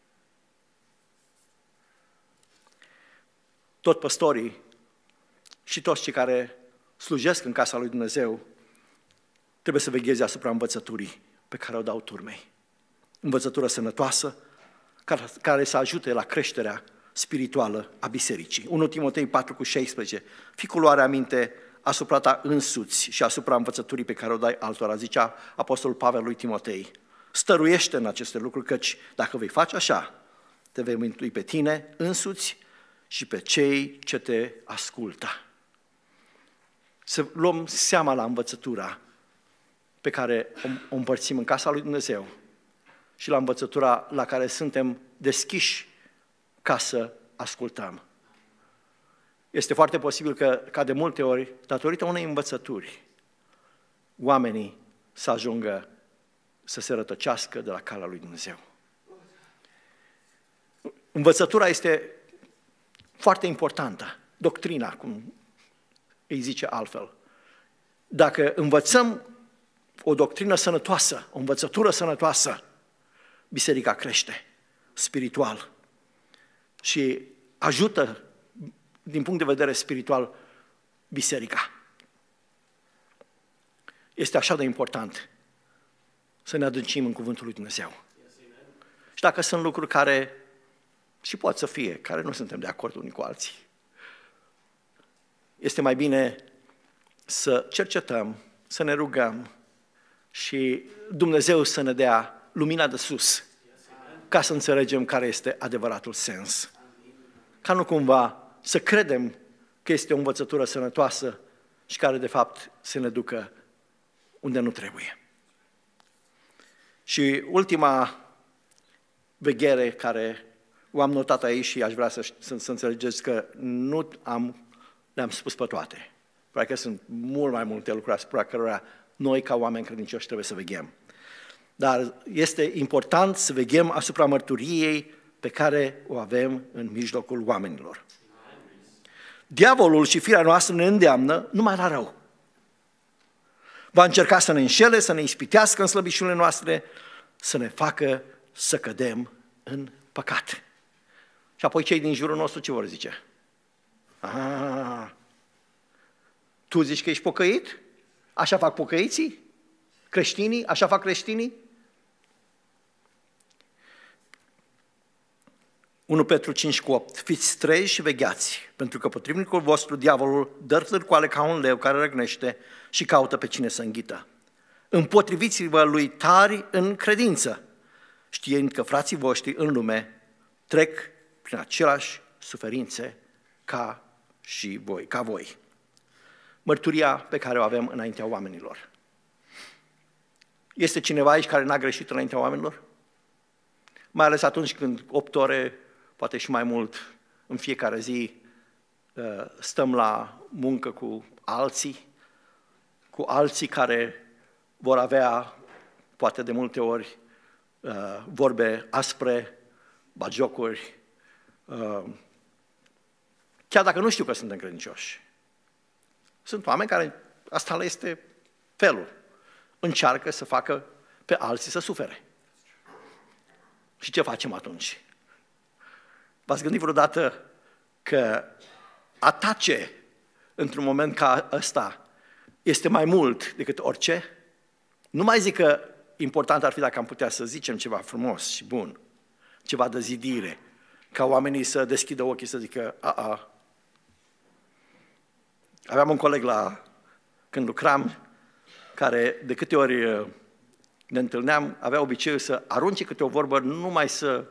Tot păstorii și toți cei care slujesc în casa lui Dumnezeu trebuie să vegheze asupra învățăturii pe care o dau turmei. Învățătură sănătoasă, care să ajute la creșterea spirituală a bisericii. întâi Timotei patru cu șaisprezece. Fii cu luare aminte asupra ta însuți și asupra învățăturii pe care o dai altora, zicea Apostolul Pavel lui Timotei. Stăruiește în aceste lucruri, căci dacă vei face așa, te vei mântui pe tine însuți și pe cei ce te ascultă. Să luăm seama la învățătura pe care o împărțim în casa lui Dumnezeu și la învățătura la care suntem deschiși ca să ascultăm. Este foarte posibil că, ca de multe ori, datorită unei învățături, oamenii să ajungă să se rătăcească de la calea lui Dumnezeu. Învățătura este foarte importantă, doctrina, cum îi zice altfel. Dacă învățăm o doctrină sănătoasă, o învățătură sănătoasă, biserica crește spiritual și ajută din punct de vedere spiritual biserica. Este așa de important să ne adâncim în cuvântul lui Dumnezeu. Și dacă sunt lucruri care și pot să fie, care nu suntem de acord unii cu alții, este mai bine să cercetăm, să ne rugăm și Dumnezeu să ne dea lumina de sus, ca să înțelegem care este adevăratul sens. Ca nu cumva să credem că este o învățătură sănătoasă și care de fapt să ne ducă unde nu trebuie. Și ultima veghere care o am notat aici și aș vrea să, să, să înțelegeți că nu am, le-am spus pe toate. Probabil că sunt mult mai multe lucruri asupra cărora noi ca oameni credincioși trebuie să veghem. Dar este important să veghem asupra mărturiei pe care o avem în mijlocul oamenilor. Diavolul și firea noastră ne îndeamnă numai la rău. Va încerca să ne înșele, să ne ispitească în slăbiciunile noastre, să ne facă să cădem în păcat. Și apoi cei din jurul nostru ce vor zice? Ah, tu zici că ești pocăit? Așa fac pocăiții? Creștinii? Așa fac creștinii? unu Petru cinci cu opt. Fiți treji și vegheați, pentru că potrivnicul vostru, diavolul, dă târcoale ca un leu care răgnește și caută pe cine să înghită. Împotriviți-vă lui tari în credință, știind că frații voștri în lume trec prin aceleași suferințe ca și voi, ca voi. Mărturia pe care o avem înaintea oamenilor. Este cineva aici care n-a greșit înaintea oamenilor? Mai ales atunci când opt ore, poate și mai mult, în fiecare zi stăm la muncă cu alții, cu alții care vor avea, poate de multe ori, vorbe aspre, bagiocuri, chiar dacă nu știu că suntem credincioși. Sunt oameni care, asta le este felul, încearcă să facă pe alții să sufere. Și ce facem atunci? V-ați gândit vreodată că a tace într-un moment ca ăsta este mai mult decât orice? Nu mai zic că important ar fi dacă am putea să zicem ceva frumos și bun, ceva de zidire, ca oamenii să deschidă ochii să zică, a-a. Aveam un coleg la, când lucram, care de câte ori ne întâlneam, avea obiceiul să arunce câte o vorbă, numai să...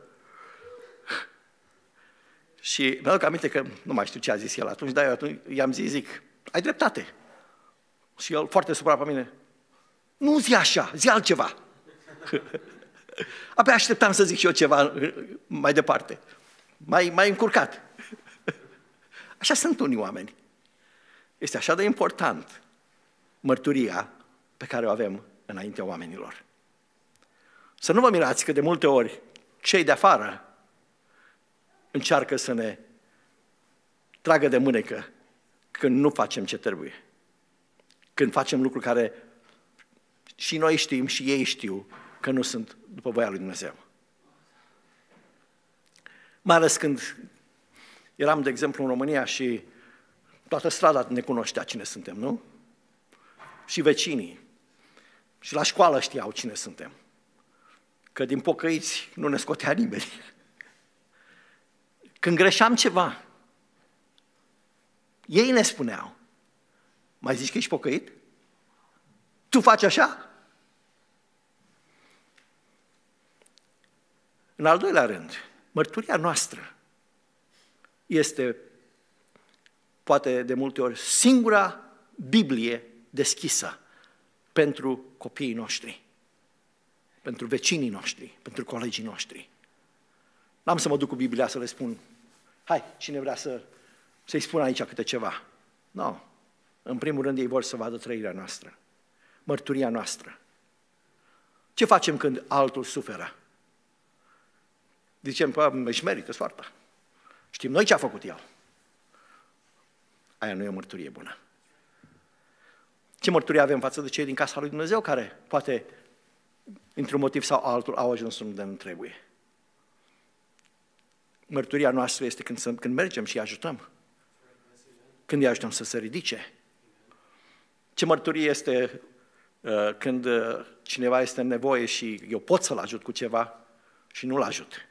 Și mi-aduc aminte că, nu mai știu ce a zis el atunci, dar eu atunci i-am zis, zic, ai dreptate. Și el foarte supărat pe mine, nu zi așa, zi altceva. Abia așteptam să zic și eu ceva mai departe, mai, mai încurcat. Așa sunt unii oameni. Este așa de important mărturia pe care o avem înaintea oamenilor. Să nu vă mirați că de multe ori cei de afară încearcă să ne tragă de mânecă când nu facem ce trebuie. Când facem lucruri care și noi știm și ei știu că nu sunt după voia lui Dumnezeu. Mai ales când eram, de exemplu, în România și toată strada ne cunoștea cine suntem, nu? Și vecinii. Și la școală știau cine suntem. Că din pocăiți nu ne scotea nimeni. Când greșeam ceva, ei ne spuneau, mai zici că ești pocăit? Tu faci așa? În al doilea rând, mărturia noastră este, poate de multe ori, singura Biblie deschisă pentru copiii noștri, pentru vecinii noștri, pentru colegii noștri. N-am să mă duc cu Biblia să le spun, hai, cine vrea să, să-i spun aici câte ceva. Nu. No. În primul rând ei vor să vadă trăirea noastră, mărturia noastră. Ce facem când altul suferă? Zicem, pă, își merită soarta. Știm noi ce a făcut el. Aia nu e o mărturie bună. Ce mărturie avem față de cei din casa lui Dumnezeu care, poate, într-un motiv sau altul, au ajuns unde nu trebuie? Mărturia noastră este când, să, când mergem și îi ajutăm. Când îi ajutăm să se ridice. Ce mărturie este uh, când uh, cineva este în nevoie și eu pot să-l ajut cu ceva și nu-l ajut.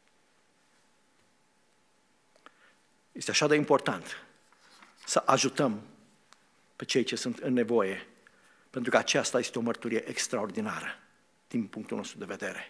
Este așa de important să ajutăm pe cei ce sunt în nevoie, pentru că aceasta este o mărturie extraordinară din punctul nostru de vedere.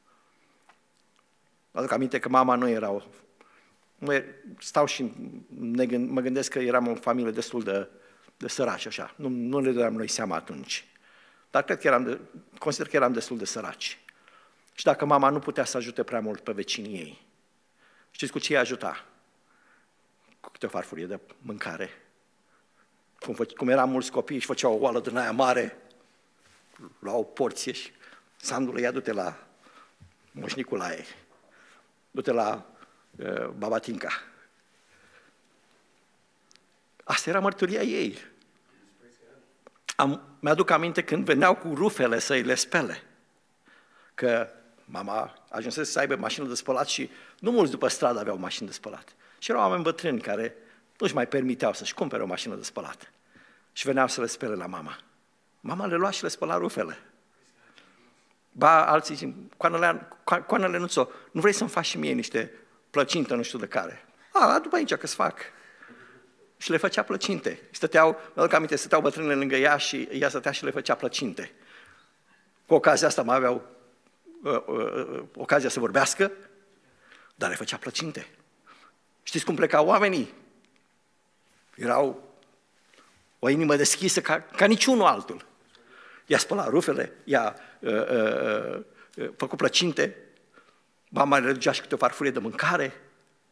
Aduc aminte că mama nu era o... Stau și ne gând, mă gândesc că eram o familie destul de, de săraci, așa. Nu, nu ne dădeam noi seama atunci. Dar cred că eram de, consider că eram destul de săraci. Și dacă mama nu putea să ajute prea mult pe vecinii ei, știți cu ce îi ajuta? Cu câte o farfurie de mâncare. Cum, fă, cum eram mulți copii și făceau o oală din aia mare, luau o porție și Sandule, ia du-te la Moș Nicolae, du-te la uh, Baba Tinca. Asta era mărturia ei. Am, mi-aduc aminte când veneau cu rufele să-i le spele, că mama ajunsese să aibă mașină de spălat și nu mulți după stradă aveau mașini de spălat. Și erau oameni bătrâni care nu-și mai permiteau să-și cumpere o mașină de spălat. Și veneau să le spele la mama. Mama le lua și le spăla rufele. Ba, alții zic, coanele, coanele nu-ți-o, nu vrei să-mi faci și mie niște plăcinte, nu știu de care. A, după aici că-ți fac. Și le făcea plăcinte. Stăteau, mă duc aminte, stăteau bătrânele lângă ea și ea stătea și le făcea plăcinte. Cu ocazia asta mai aveau uh, uh, ocazia să vorbească, dar le făcea plăcinte. Știți cum plecau oamenii? Erau o inimă deschisă ca, ca niciunul altul. I-a spălat rufele, i-a uh, uh, uh, făcut plăcinte, ba mai le ducea și câte o farfurie de mâncare.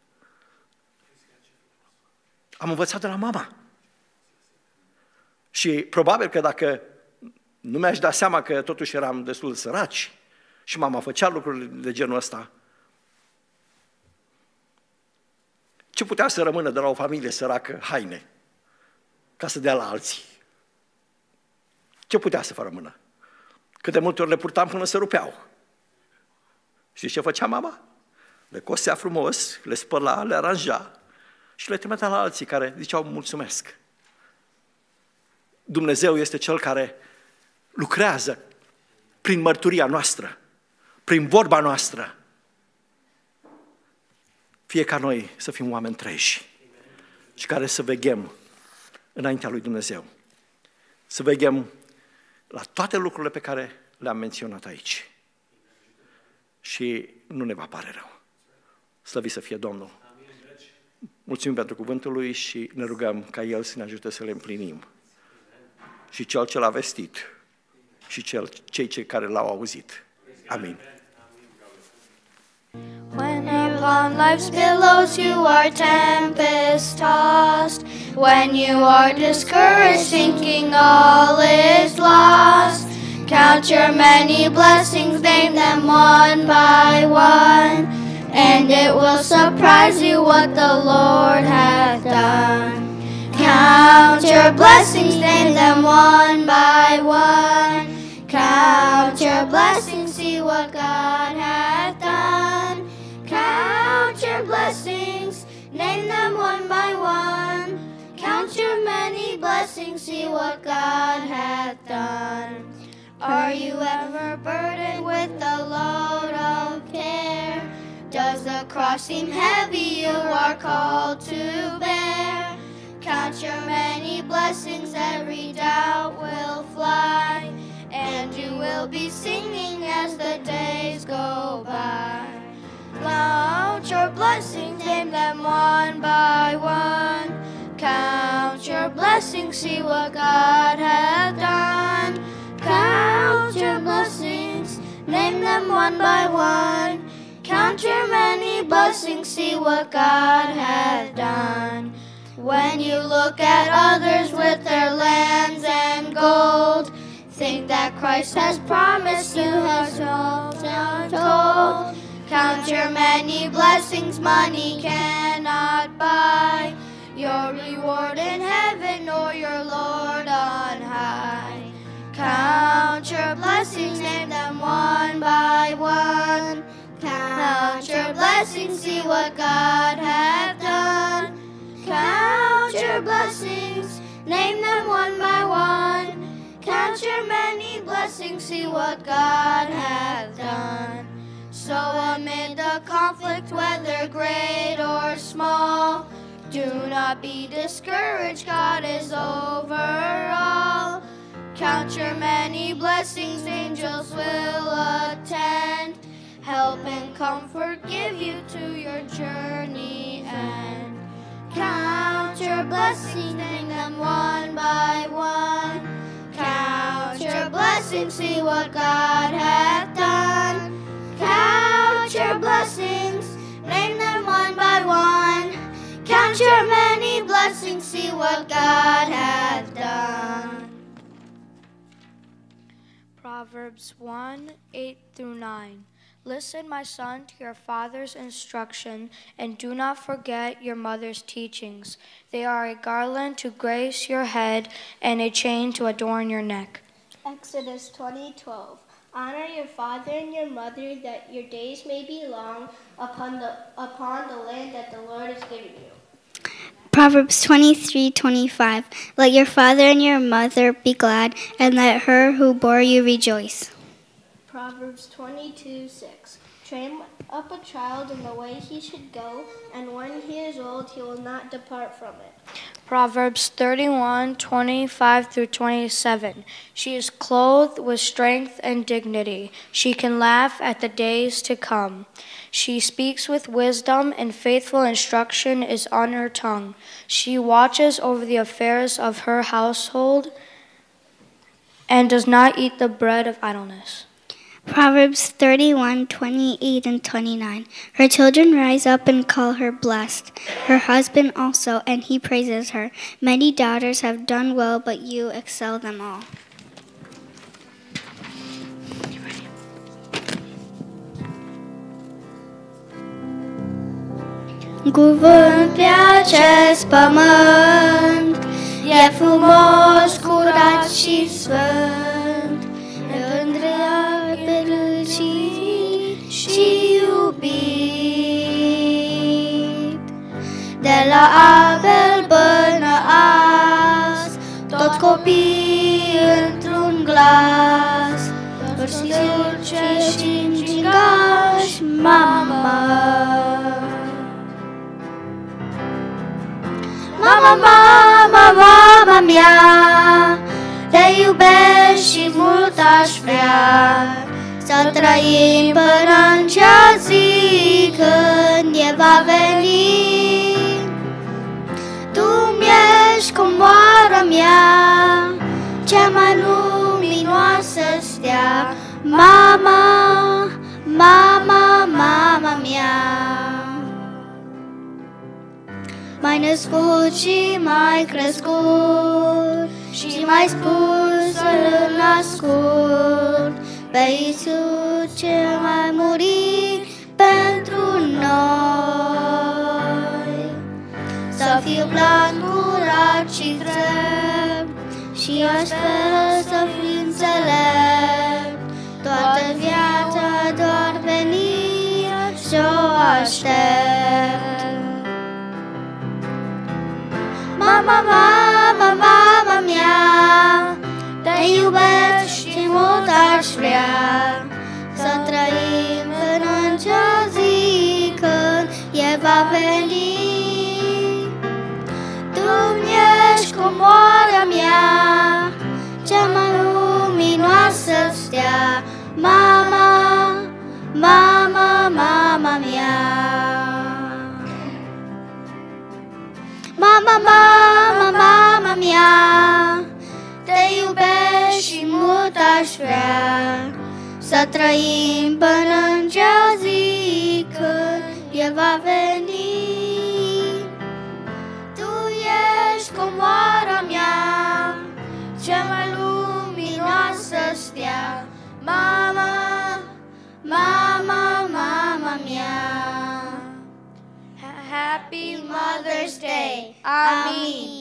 Am învățat de la mama. Și probabil că dacă nu mi-aș da seama că totuși eram destul de săraci și mama făcea lucruri de genul ăsta, ce putea să rămână de la o familie săracă? Haine, ca să dea la alții. Ce putea să rămână? Cât de multe ori le purtam până se rupeau. Știți ce făcea mama? Le cosea frumos, le spăla, le aranja și le trimitea la alții care ziceau mulțumesc. Dumnezeu este Cel care lucrează prin mărturia noastră, prin vorba noastră. Fie ca noi să fim oameni treji și care să veghem înaintea lui Dumnezeu. Să veghem la toate lucrurile pe care le-am menționat aici. Și nu ne va pare rău. Slăvit să fie Domnul. Mulțumim pentru cuvântul Lui și ne rugăm ca El să ne ajute să le împlinim. Și Cel ce l-a vestit și cel, cei ce care l-au auzit. Amin. When upon life's billows you are tempest-tossed, when you are discouraged, thinking all is lost, count your many blessings, name them one by one, and it will surprise you what the Lord hath done. Count your blessings, name them one by one. Count your blessings, see what God hath done. Count your blessings, name them one by one. Count your many blessings, see what God hath done. Are you ever burdened with the load of care? Does the cross seem heavy you are called to bear? Count your many blessings, every doubt will fly, and you will be singing as the days go by. Count your blessings, name them one by one. Count your blessings, see what God hath done. Count your blessings, name them one by one. Count your many blessings, see what God hath done. When you look at others with their lands and gold, think that Christ has promised you has untold. Count your many blessings, money cannot buy your reward in heaven or your Lord on high. Count your blessings, name them one by one. Count your blessings, see what God hath done. Count your blessings, name them one by one. Count your many blessings, see what God hath done. So amid the conflict, whether great or small, do not be discouraged, God is over all. Count your many blessings, angels will attend, help and comfort, give you to your journey end. Count your blessings, name them one by one. Count your blessings, see what God hath done. Count your blessings, name them one by one. Count your many blessings, see what God hath done. Proverbs one, eight through nine. Listen, my son, to your father's instruction, and do not forget your mother's teachings. They are a garland to grace your head and a chain to adorn your neck. Exodus twenty twelve. Honor your father and your mother, that your days may be long upon the upon the land that the Lord is giving you. Proverbs twenty-three twenty-five. Let your father and your mother be glad, and let her who bore you rejoice. Proverbs twenty-two six. Train up a child in the way he should go, and when he is old, he will not depart from it. Proverbs thirty-one twenty-five through twenty-seven. She is clothed with strength and dignity. She can laugh at the days to come. She speaks with wisdom, and faithful instruction is on her tongue. She watches over the affairs of her household and does not eat the bread of idleness. Proverbs thirty-one twenty-eight and twenty-nine. Her children rise up and call her blessed, her husband also, and he praises her. Many daughters have done well, but you excel them all. Cuvânt pe acest pământ e frumos, curat și sfânt, îndrăgit și iubit. De la Abel până azi, toți copiii într-un glas, vârstiul ce și gingaș, mama. Mama, mama, mama mea, te iubesc și mult aș vrea să trăim până în cea zi când e va veni. Tu mi-ești comoara mea, cea mai luminoasă stea, mama, mama, mama mea. M-ai născut și m-ai crescut și m-ai spus să-L ascult pe Iisus ce mai murit pentru noi. Să fiu blanc, curat și drept și astfel să fiu înțelept, toată viața doar veni și-o aștept. Mama, mama, mama mea, te iubesc și mult aș vrea să trăim până în cea zi când e va veni. Tu mi-ești comoara mea, cea mai luminoasă stea, mama, mama, mama mea. Mama, mama, mama mea, te iubesc și mult aș vrea să trăim până în cea zi când e va veni. Tu ești comoara mea, cea mai luminoasă stea, mama, mama, mama mea. Happy Mother's Day. Amin.